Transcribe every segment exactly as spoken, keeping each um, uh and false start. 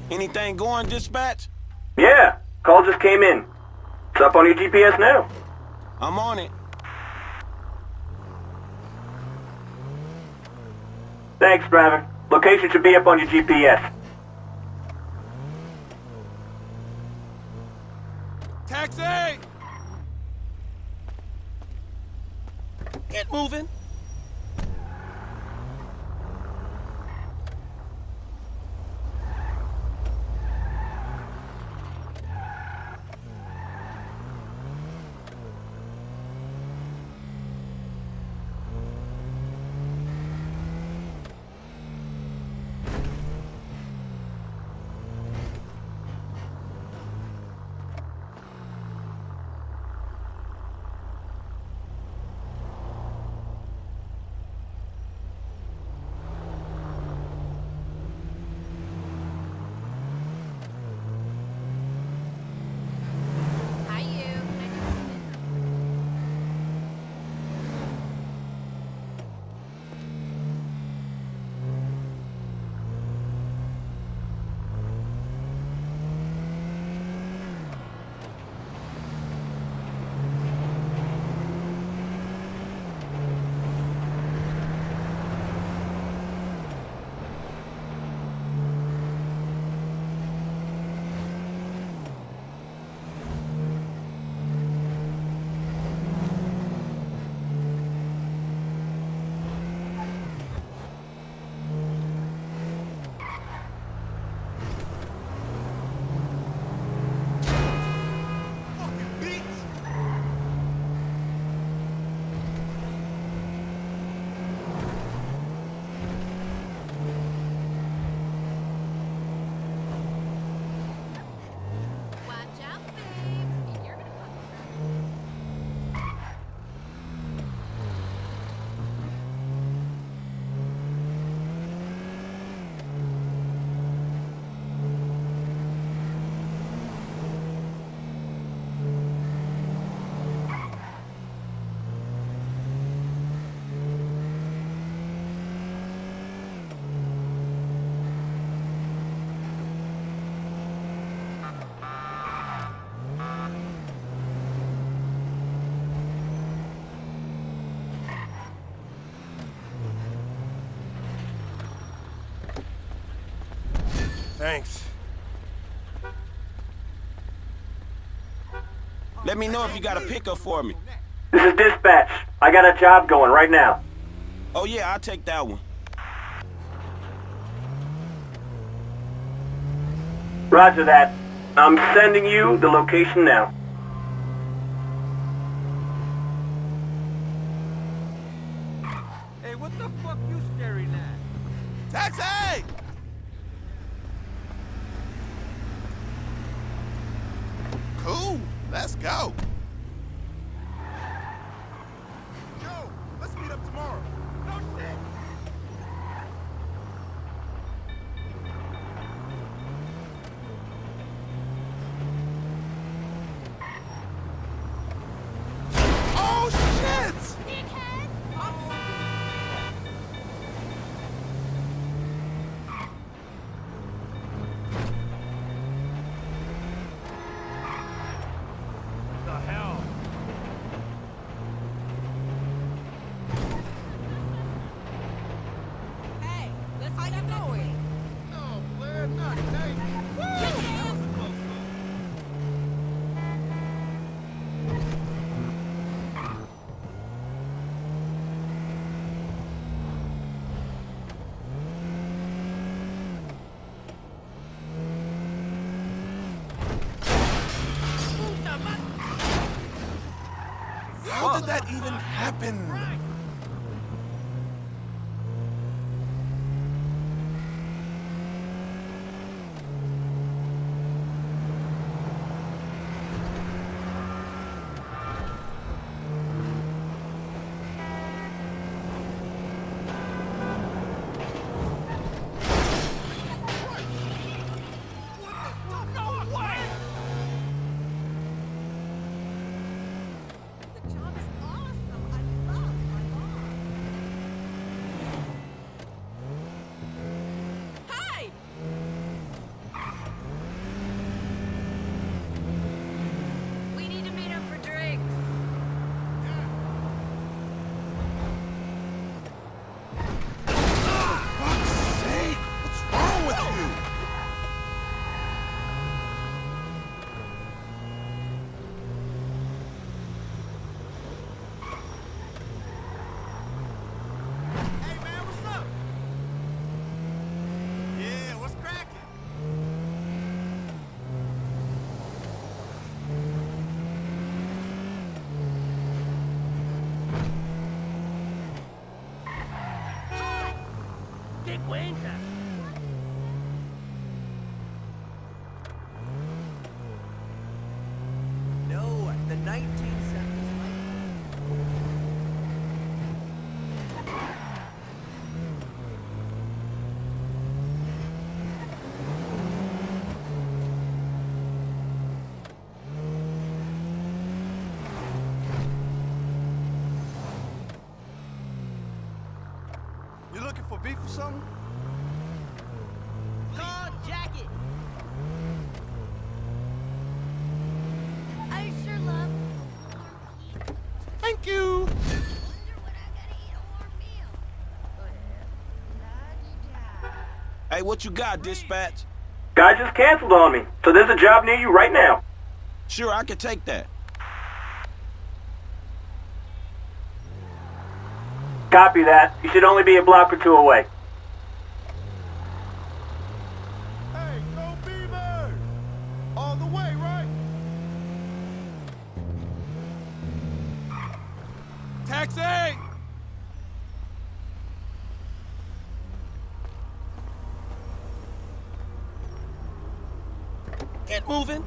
Anything going, dispatch? Yeah, call just came in. It's up on your G P S now. I'm on it. Thanks, driver. Location should be up on your G P S. Taxi! Get moving. Hi, you. Can I do Watch out, babes. You're gonna fucking hurt. Thanks. Let me know if you got a pickup for me. This is dispatch. I got a job going right now. Oh yeah, I'll take that one. Roger that. I'm sending you the location now. Hey, what the fuck you staring at? Taxi! Cool. Let's go. Yo, let's meet up tomorrow. No shit. Oh, shit! Dickhead! The hell? Hey, let's get going. No, Blair, not today. How did that even happen? The job is awesome. I love my cuenta. No, the nineteen seventies. You looking for beef or something? Long jacket. I sure love warm pizza. Thank you. Wonder when I gotta eat a warm meal. La-di-da. Hey, what you got, dispatch? Guy just canceled on me, so there's a job near you right now. Sure, I can take that. Copy that. You should only be a block or two away. Hey, go Beaver! All the way, right? Taxi! Get moving.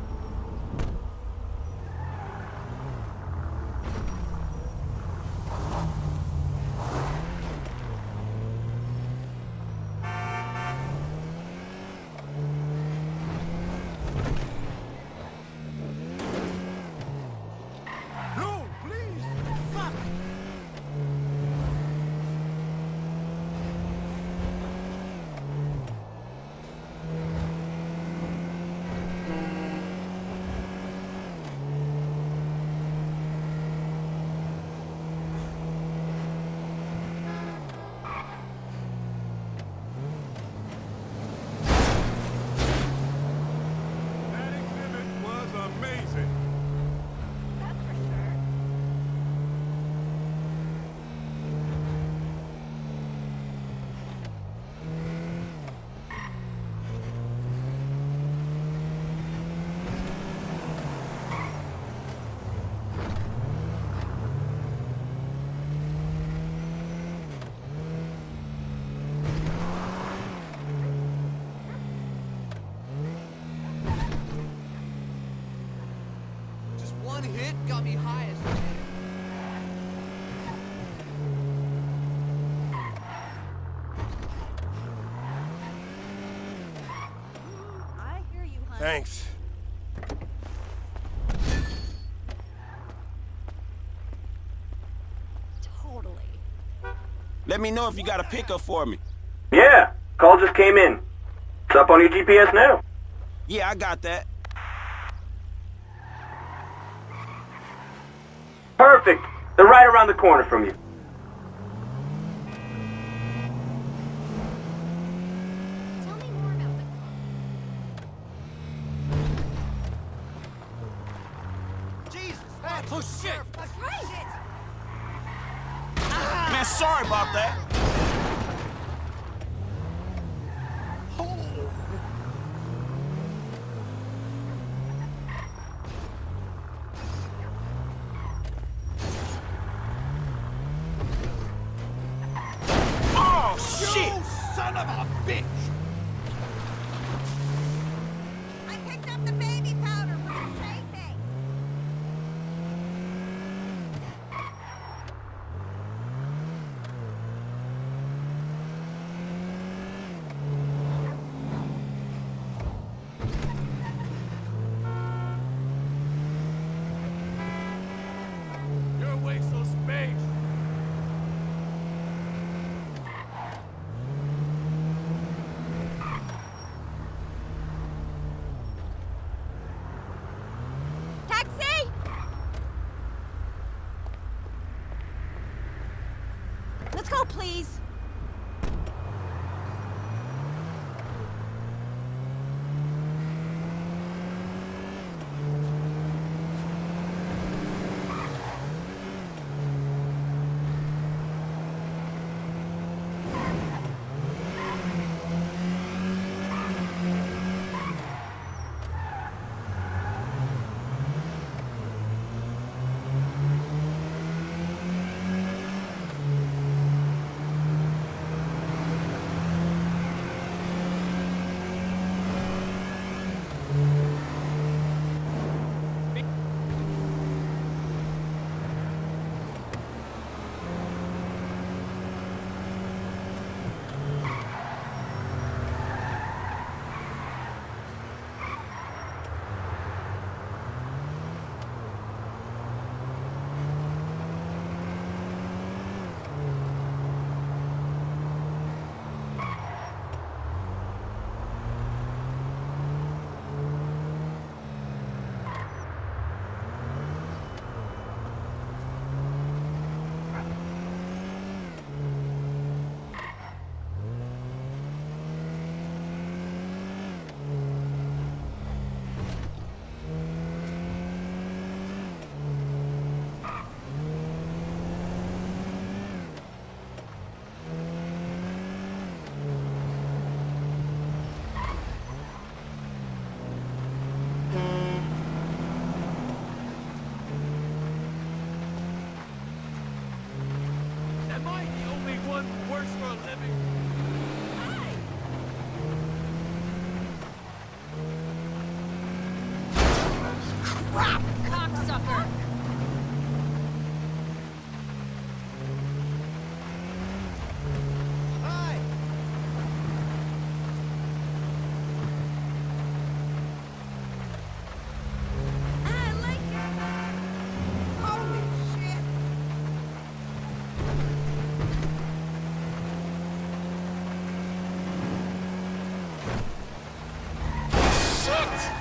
No, please! Fuck! That exhibit was amazing. That's for sure. Just one hit got me high as shit. I hear you, honey. Thanks. Totally. Let me know if you got a pickup for me. Yeah, call just came in. It's up on your G P S now. Yeah, I got that. Perfect. They're right around the corner from you. Tell me more about the Jesus. Hey, oh shit. That's right. Man, sorry about that. Oh, shit! You son of a bitch! I picked up the baby powder for the shaving. Crap! Cocksucker! Hi! I like it! Holy shit! Shit!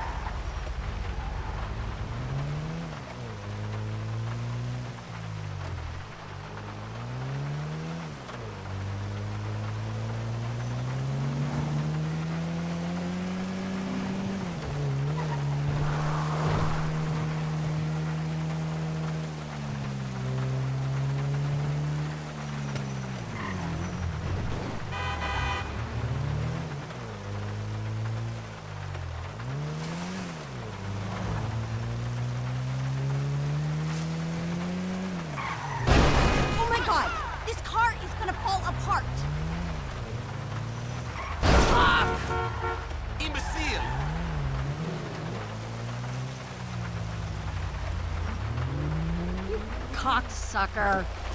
Oh my god! This car is gonna fall apart! Imbecile! Cocksucker!